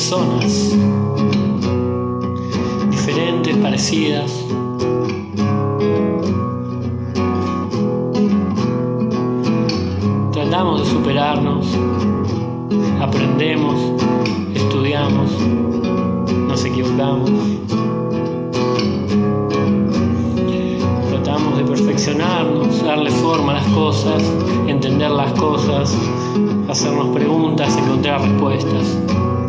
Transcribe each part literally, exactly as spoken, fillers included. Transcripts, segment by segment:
personas, diferentes, parecidas. Tratamos de superarnos, aprendemos, estudiamos, nos equivocamos. Tratamos de perfeccionarnos, darle forma a las cosas, entender las cosas, hacernos preguntas, encontrar respuestas.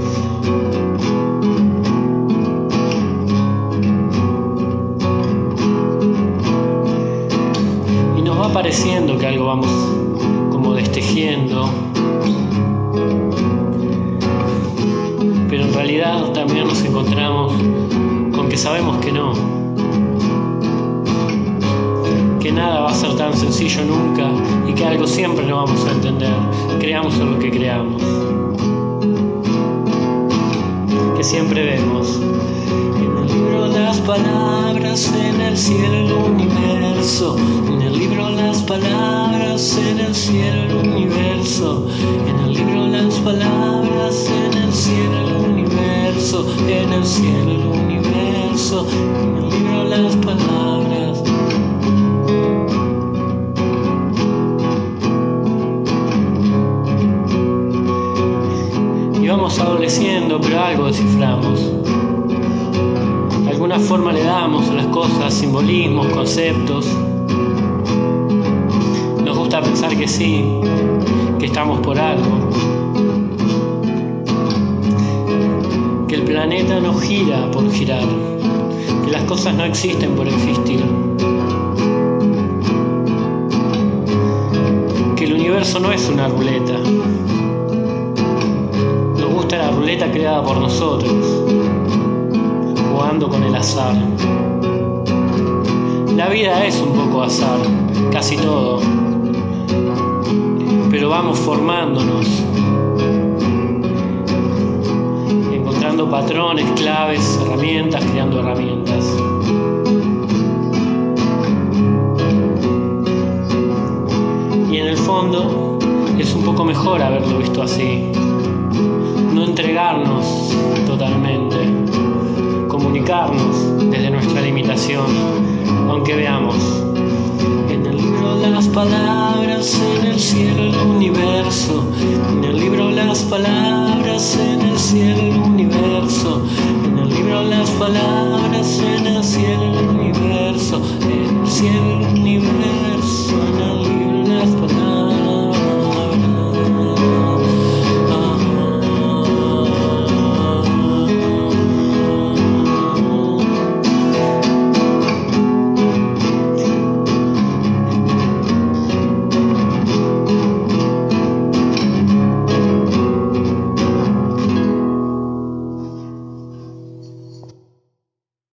Y nos va pareciendo que algo vamos como destejiendo, pero en realidad también nos encontramos con que sabemos que no, que nada va a ser tan sencillo nunca y que algo siempre no vamos a entender, creamos en lo que creamos, que siempre vemos en el libro las palabras, en el cielo el universo, en el libro las palabras, en el cielo el universo, en el libro las palabras, en el cielo el universo, en el cielo el universo, en el libro las palabras. Y vamos adoleciendo, pero algo desciframos. De alguna forma le damos a las cosas simbolismos, conceptos. Nos gusta pensar que sí, que estamos por algo, que el planeta no gira por girar, que las cosas no existen por existir, que el universo no es una ruleta. Nos gusta la ruleta creada por nosotros, jugando con el azar. La vida es un poco azar, casi todo, pero vamos formándonos, encontrando patrones, claves, herramientas, creando herramientas. Y en el fondo es un poco mejor haberlo visto así, no entregarnos totalmente, comunicarnos desde nuestra limitación, aunque veamos en el libro las palabras, en el cielo el universo, en el libro las palabras, en el cielo el universo.